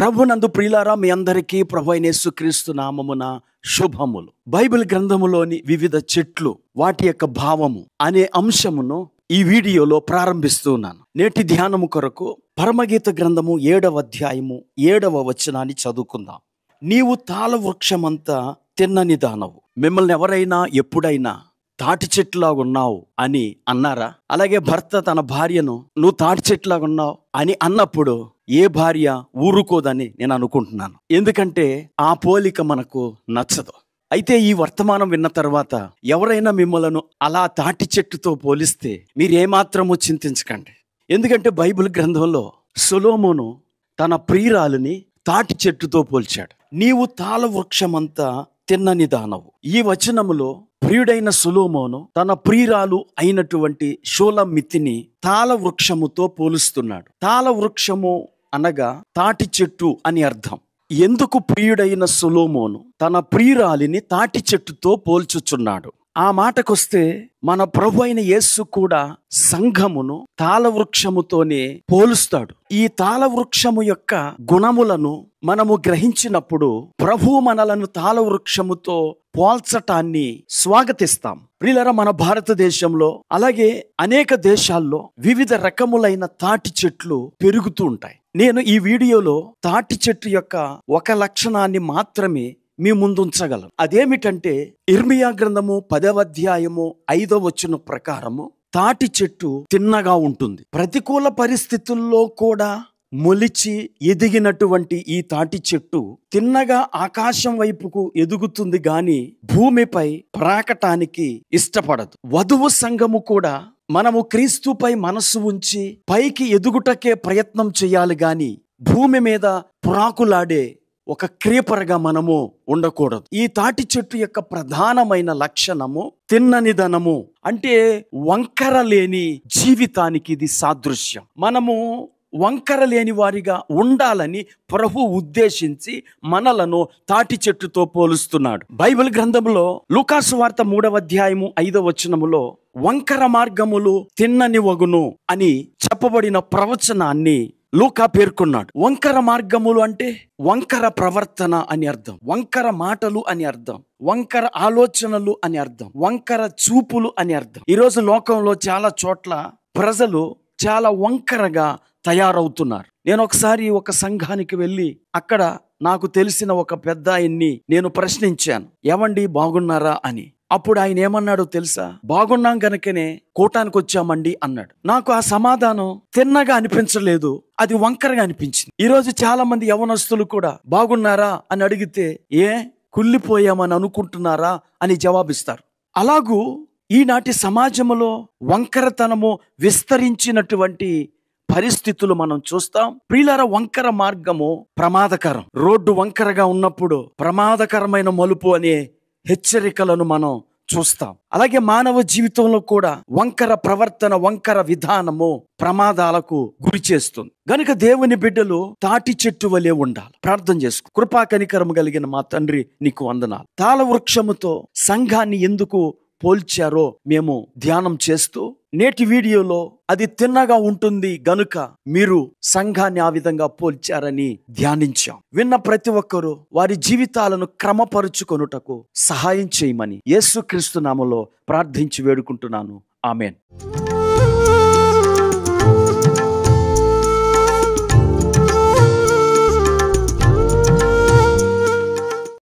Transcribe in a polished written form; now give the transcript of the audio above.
ప్రభునందు ప్రియులారా, మీ అందరికీ ప్రభు అయిన యేసుక్రీస్తు నామమున శుభములు. బైబిల్ గ్రంథములోని వివిధ చెట్లు, వాటి యొక్క భావము అనే అంశమును ఈ వీడియోలో ప్రారంభిస్తున్నాను. నేటి ధ్యానము కొరకు పరమగీత గ్రంథము 7వ అధ్యాయము 7వ వచనాన్ని చదువుకుందాం. నీవు తాళ వృక్షమంతా తిన్నని దానవు. మిమ్మల్ని ఎవరైనా ఎప్పుడైనా తాటి చెట్టులాగా ఉన్నావు అని అన్నారా? అలాగే భర్త తన భార్యను నువ్వు తాటి చెట్టులాగా ఉన్నావు అని అన్నప్పుడు ఏ భార్య ఊరుకోదని నేను అనుకుంటున్నాను. ఎందుకంటే ఆ పోలిక మనకు నచ్చదు. అయితే ఈ వర్తమానం విన్న తర్వాత ఎవరైనా మిమ్మలను అలా తాటి చెట్టుతో పోలిస్తే మీరేమాత్రము చింతించకండి. ఎందుకంటే బైబిల్ గ్రంథంలో సొలొమోను తన ప్రియురాలిని తాటి చెట్టుతో పోల్చాడు. నీవు తాళ వృక్షమంతా తిన్నని దానవు. ఈ వచనములో ప్రియుడైన సొలొమోను తన ప్రియురాలు అయినటువంటి షూలమ్మితిని తాళ వృక్షముతో పోలుస్తున్నాడు. తాళ వృక్షము అనగా తాటి చెట్టు అని అర్థం. ఎందుకు ప్రియుడైన సొలొమోను తన ప్రియురాలిని తాటి చెట్టుతో పోల్చుచున్నాడు? ఆ మాటకొస్తే మన ప్రభు అయిన యేసు కూడా సంఘమును తాళవృక్షముతోనే పోలుస్తాడు. ఈ తాళవృక్షము యొక్క గుణములను మనము గ్రహించినప్పుడు ప్రభువు మనలను తాళవృక్షముతో పోల్చటాన్ని స్వాగతిస్తాం. ప్రియులారా, మన భారతదేశంలో అలాగే అనేక దేశాల్లో వివిధ రకములైన తాటి చెట్లు పెరుగుతూ ఉంటాయి. నేను ఈ వీడియోలో తాటి చెట్టు యొక్క ఒక లక్షణాన్ని మాత్రమే మీ ముందుంచగలను. అదేమిటంటే ఇర్మియా గ్రంథము 10వ అధ్యాయము 5వ వచనం ప్రకారము తాటి చెట్టు తిన్నగా ఉంటుంది. ప్రతికూల పరిస్థితుల్లో కూడా మొలిచి ఎదిగినటువంటి ఈ తాటి చెట్టు తిన్నగా ఆకాశం వైపుకు ఎదుగుతుంది గాని భూమిపై ప్రాకటానికి ఇష్టపడదు. వధువు సంఘము కూడా మనము క్రీస్తుపై మనస్సు ఉంచి పైకి ఎదుగుటకే ప్రయత్నం చేయాలి గాని భూమి మీద ప్రాకులాడే ఒక క్రీపరగా మనము ఉండకూడదు. ఈ తాటి చెట్టు యొక్క ప్రధానమైన లక్షణము తిన్ననిదనము. అంటే వంకర లేని జీవితానికి ఇది సాదృశ్యం. మనము వంకర లేని వారిగా ఉండాలని ప్రభు ఉద్దేశించి మనలను తాటి చెట్టుతో పోలుస్తున్నాడు. బైబిల్ గ్రంథంలో లూకాసు వార్త 3వ అధ్యాయము 5వ వచనములో వంకర మార్గములు తిన్నని వగును అని చెప్పబడిన ప్రవచనాన్ని లూకా పేర్కొన్నాడు. వంకర మార్గములు అంటే వంకర ప్రవర్తన అని అర్థం, వంకర మాటలు అని అర్థం, వంకర ఆలోచనలు అని అర్థం, వంకర చూపులు అని అర్థం. ఈరోజు లోకంలో చాలా చోట్ల ప్రజలు చాలా వంకరగా తయారవుతున్నారు. నేను ఒకసారి ఒక సంఘానికి వెళ్ళి అక్కడ నాకు తెలిసిన ఒక పెద్ద ఆయన్ని నేను ప్రశ్నించాను, ఏమండి బాగున్నారా అని. అప్పుడు ఆయన ఏమన్నాడో తెలుసా? బాగున్నాం గనుకనే కూటానికి వచ్చామండి అన్నాడు. నాకు ఆ సమాధానం తిన్నగా అనిపించలేదు, అది వంకరగా అనిపించింది. ఈరోజు చాలా మంది యవనస్తులు కూడా బాగున్నారా అని అడిగితే ఏ కుళ్ళిపోయామని అనుకుంటున్నారా అని జవాబిస్తారు. అలాగూ ఈనాటి సమాజంలో వంకరతనము విస్తరించినటువంటి పరిస్థితులు మనం చూస్తాం. ప్రియులారా, వంకర మార్గము ప్రమాదకరం. రోడ్డు వంకరగా ఉన్నప్పుడు ప్రమాదకరమైన మలుపు అనే హెచ్చరికలను మనం చూస్తాం. అలాగే మానవ జీవితంలో కూడా వంకర ప్రవర్తన, వంకర విధానము ప్రమాదాలకు గురి చేస్తుంది. గనుక దేవుని బిడ్డలు తాటి చెట్టు వలె ఉండాలి. ప్రార్థన చేసుకో. కృపా కనికరము కలిగిన మా తండ్రి, నీకు వందనాలు. తాళ వృక్షముతో సంఘాన్ని ఎందుకు పోల్చారో మేము ధ్యానం చేస్తూ నేటి వీడియోలో అది తిన్నగా ఉంటుంది గనుక మీరు సంఘాన్ని ఆ విధంగా పోల్చారని ధ్యానించాం. విన్న ప్రతి ఒక్కరూ వారి జీవితాలను క్రమపరుచుకొనుటకు సహాయం చేయమని యేసుక్రీస్తు నామములో ప్రార్థించి వేడుకుంటున్నాను. ఆమేన్.